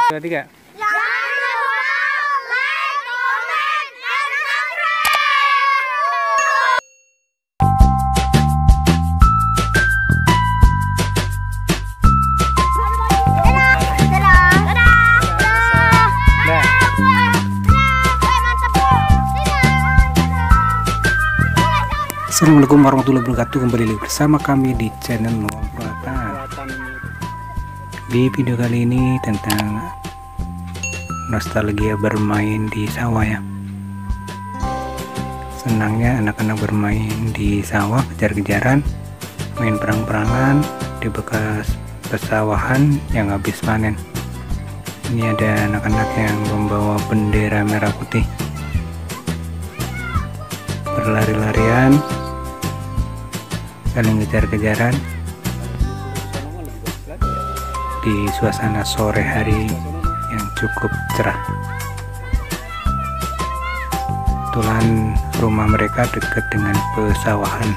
2, 3. Assalamualaikum warahmatullahi wabarakatuh. Kembali lagi bersama kami di channel Lompatan. Di video kali ini tentang nostalgia bermain di sawah ya. Senangnya anak-anak bermain di sawah, kejar-kejaran, main perang-perangan di bekas pesawahan yang habis panen. Ini ada anak-anak yang membawa bendera merah putih, berlari-larian, saling kejar-kejaran di suasana sore hari yang cukup cerah. Kebetulan rumah mereka dekat dengan pesawahan.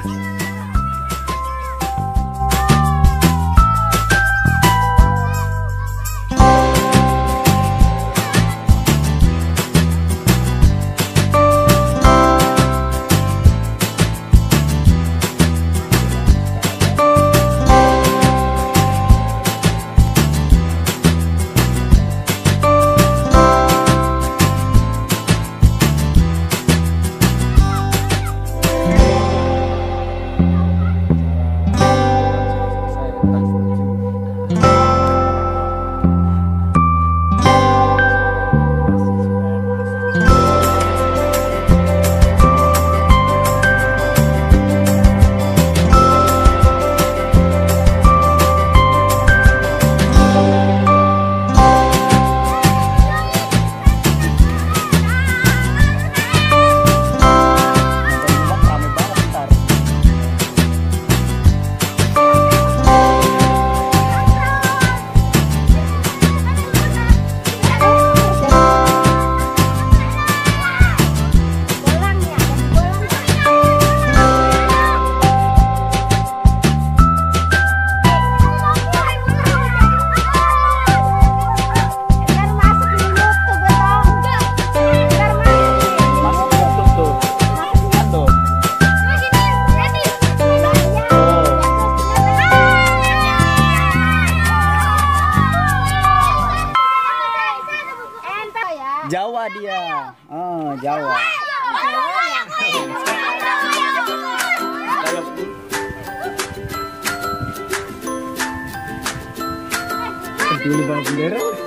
Jawa dia, Jawa. Dulu bawa bendera.